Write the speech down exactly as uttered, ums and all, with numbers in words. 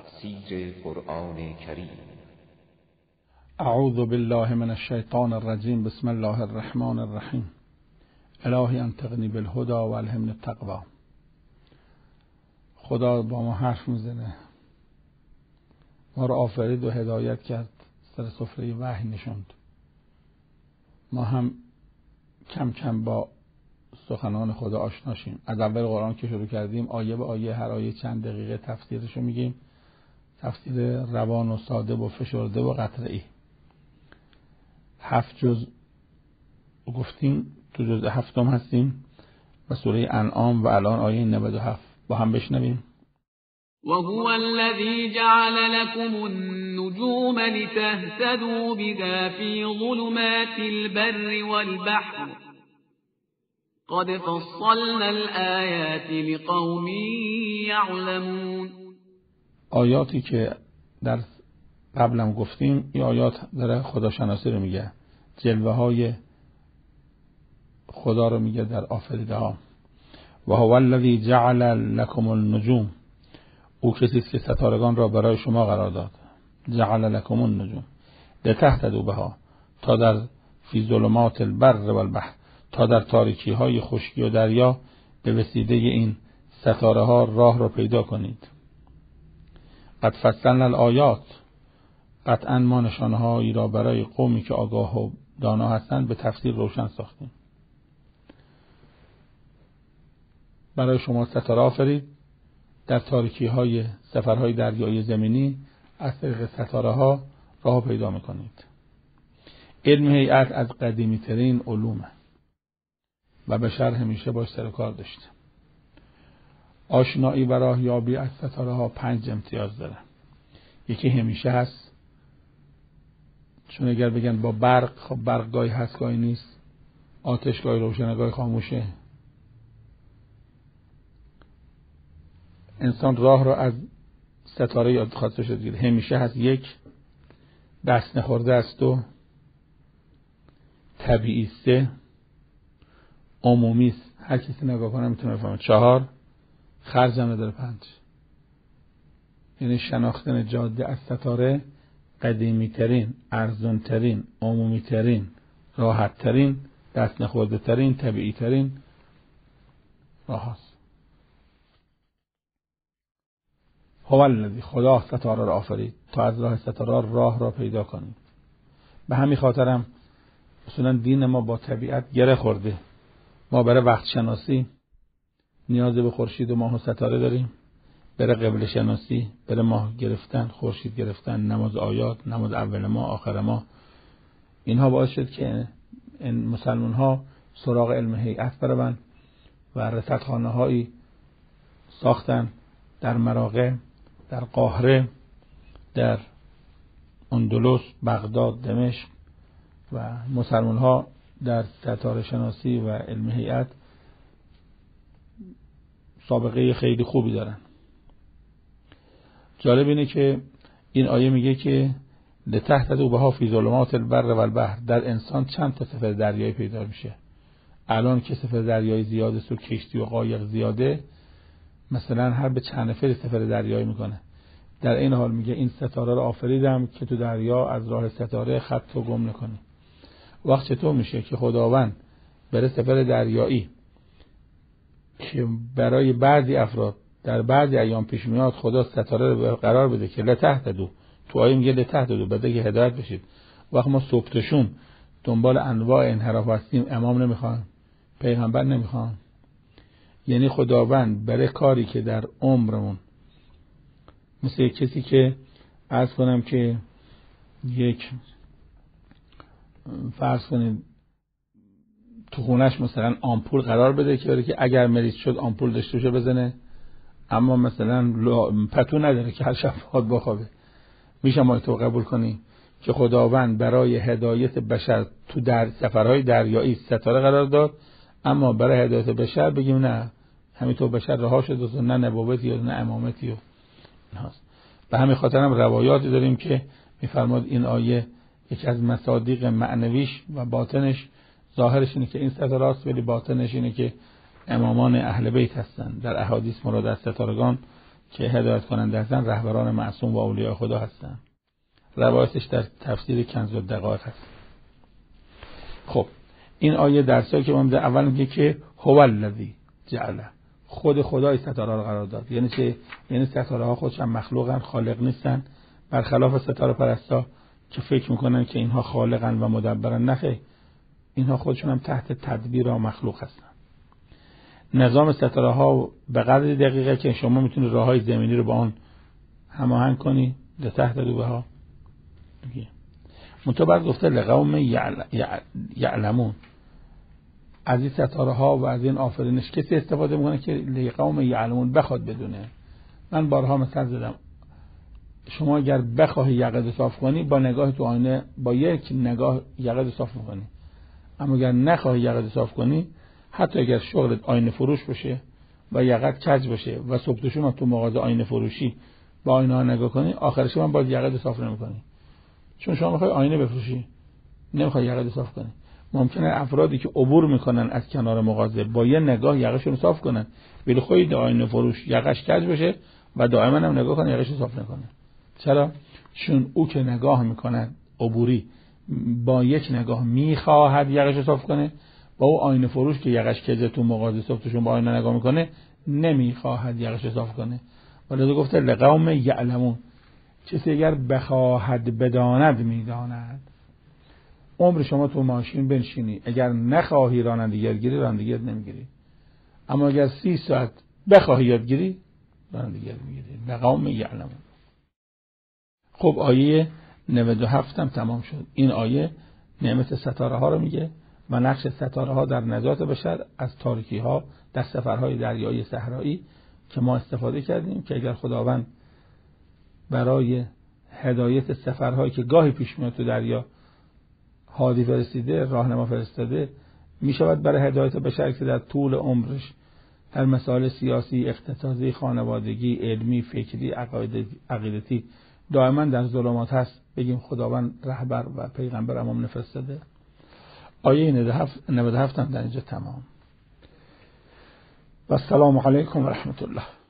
تفسیر قرآن کریم. اعوذ بالله من الشیطان الرجیم. بسم الله الرحمن الرحیم. الهی انطقنی بالهدی و الهمنی التقوی. خدا با ما حرف میزنه، ما رو آفرید و هدایت کرد، سر سفره وحی نشوند. ما هم کم کم با سخنان خدا آشنا شیم. از اول قرآن که شروع کردیم آیه به آیه، هر آیه چند دقیقه تفسیرشو میگیم، تفسیر روان و ساده و فشرده و قطعی. هفت جز گفتیم، تو جز هفتم هستیم و سوره انعام و الان آیه نود و هفت با هم بشنویم. وهو الذي جعل لكم النجوم لتهتدوا بها في ظلمات البر والبحر قد فصلنا الآيات لقوم يعلمون. آیاتی که در قبلم گفتیم، این آیات داره خداشناسی رو میگه، جلوه های خدا رو میگه در آفریده ها. و هو الذی جعل لکم النجوم، او کسی است که ستارگان را برای شما قرار داد. جعل لکم النجوم لتهتدوا بها، تا در فی ظلمات البر و البحر، تا در تاریکی های خشکی و دریا به وسیله این ستاره ها راه را پیدا کنید. قد فصلنا الآیات، قطعا ما نشانه‌هایی را برای قومی که آگاه و دانا هستند به تفسیر روشن ساختیم. برای شما ستاره آفرید، در تاریکی های سفرهای دریایی زمینی از طریق ستاره ها راه پیدا میکنید. علم هیئت از قدیمی ترین علومه و بشر همیشه باش سر و کار داشته. آشنایی و راهیابی از ستاره ها پنج امتیاز داره. یکی همیشه هست، چون اگر بگن با برق، خب برق گاهی هست گاهی نیست، آتش گاهی روشنه گاهی خاموشه. انسان راه رو از ستاره یاد خواسته شد گیر. همیشه هست یک، دست نخورده است دو، طبیعی سه، عمومی است هر کسی نگاه کنه میتونه بفهمه چهار، خرج هم نداره پنج. یعنی شناختن جاده از ستاره قدیمی ترین، ارزون ترین، عمومی ترین، راحت ترین، دست نخورده ترین، طبیعی ترین راه هست. هو الذی، خدا ستاره را آفرید تا از راه ستاره راه را پیدا کنید. به همین خاطرم اصولا دین ما با طبیعت گره خورده. ما برای وقت شناسی نیاز به خورشید و ماه و ستاره داریم، برای قبله شناسی، برای ماه گرفتن، خورشید گرفتن، نماز آیات، نماز اول ماه، آخر ماه. اینها باعث شد که این مسلمان ها سراغ علم هیئت بروند و رصدخانه هایی ساختن در مراغه، در قاهره، در اندلس، بغداد، دمشق، و مسلمان ها در ستاره شناسی و علم هیئت سابقه خیلی خوبی دارن. جالب اینه که این آیه میگه که لتهتدوا بها فی ظلمات البر و البحر، در انسان چند تا سفر دریایی پیدا میشه. الان که سفر دریایی زیاده، سو کشتی و قایق زیاده، مثلا هر به چند نفر سفر دریایی میکنه. در این حال میگه این ستاره رو آفریدم که تو دریا از راه ستاره خط رو گم نکنی. وقت چطور میشه که خداوند برای سفر دریایی که برای بعضی افراد در بعضی ایام پیش میاد، خدا ستاره رو قرار بده که لتهتدوا، تو آیه میگه لتهتدوا، بده که هدایت بشید. وقت ما صبح تا شب دنبال انواع انحراف هستیم، امام نمیخوان، پیغمبر نمیخوان. یعنی خداوند برای کاری که در عمرمون، مثل کسی که عرض کنم که یک فرض کنید تو خونش مثلا آمپول قرار بده که که اگر مریض شد آمپول داشته باشه بزنه، اما مثلا پتو نداره که هر شب خواد بخوابه. میشه ما تو قبول کنی که خداوند برای هدایت بشر تو در سفرهای دریایی ستاره قرار داد، اما برای هدایت بشر بگیم نه، همینطور بشر رها شد و نه نبوتی و نه امامتی و اینهاست. به همین خاطر هم روایاتی داریم که میفرماد این آیه یکی از مصادیق معنویش و باطنش، ظاهرش اینه که این ستاره است ولی باطنش اینه که امامان اهل بیت هستن. در احادیث مراد از ستارگان که هدایت کننده هستن رهبران معصوم و اولیاء خدا هستن. روایتش در تفسیر کنز الدقایق هست. خب این آیه درسایی که من اول میگه که هو الذی جعل، خود خدای ستاره رو قرار داد. یعنی چه؟ یعنی ستاره ها خودشون مخلوقن، خالق نیستن، برخلاف ستاره پرستا که فکر میکنن که اینها خالقن و مدبرن. نه، اینها خودشون هم تحت تدبیر و مخلوق هستن. نظام ستاره ها به قدری دقیقه که شما میتونید راههای زمینی رو با آن هماهنگ کنی ده تحت دوبه ها. منطبق گفته لقوم یعلمون، از این ستاره ها و از این آفرینش کسی استفاده میکنه که لقوم یعلمون بخواد بدونه. من بارها مثال زدم، شما اگر بخواهی یقه صاف کنی با نگاه تو آینه با یک نگاه یقه صاف میکنی، اما اگر نخواهی یقه صاف کنی، حتی اگر شغلت آینه فروش باشه و یقت کج باشه و صبح تو شما تو مغازه آینه فروشی با آینه ها نگاه کنی، آخرش من باز یقه صاف نمیکنی، چون شما میخوای آینه بفروشی، نمیخوای یقه صاف کنی. ممکنه افرادی که عبور میکنن از کنار مغازه با یه نگاه یقهشون رو صاف کنن، ولی خود آینه فروش یقهش کج باشه و دائما هم نگاه کنه یقهش رو صاف نکنه. چرا؟ چون او که نگاه میکنه عبوری با یک نگاه میخواهد یقهش رو صاف کنه، با او آینه فروش که یقهش کجه تو مغازه صاف توشون با آینه نگاه میکنه نمیخواهد یقهش رو صاف کنه. ولی گفته لقوم یعلمون، کسی اگر بخواهد بداند میداند. عمر شما تو ماشین بنشینی، اگر نخواهی رانندگی یاد گیری رانندگی یاد نمیگیری، اما اگر سی ساعت بخواهی یادگیری رانندگی یاد میگیری. لقوم یعلمون. خب آیه نود و هفت هم تمام شد. این آیه نعمت ستاره ها رو میگه و نقش ستاره ها در نجات بشر از تاریکی ها در سفرهای دریایی صحرایی که ما استفاده کردیم، که اگر خداوند برای هدایت سفرهایی که گاهی پیش میاد تو دریا هادی فرستیده، راهنما فرستاده، میشود برای هدایت بشر که در طول عمرش در مسائل سیاسی، اقتصادی، خانوادگی، علمی، فکری، عقیدتی دائما در ظلمات هست، بگیم خداوند رهبر و پیغمبر امام نفرستاده. آیه نود و هفت هم در اینجا تمام. و السلام علیکم و رحمت الله.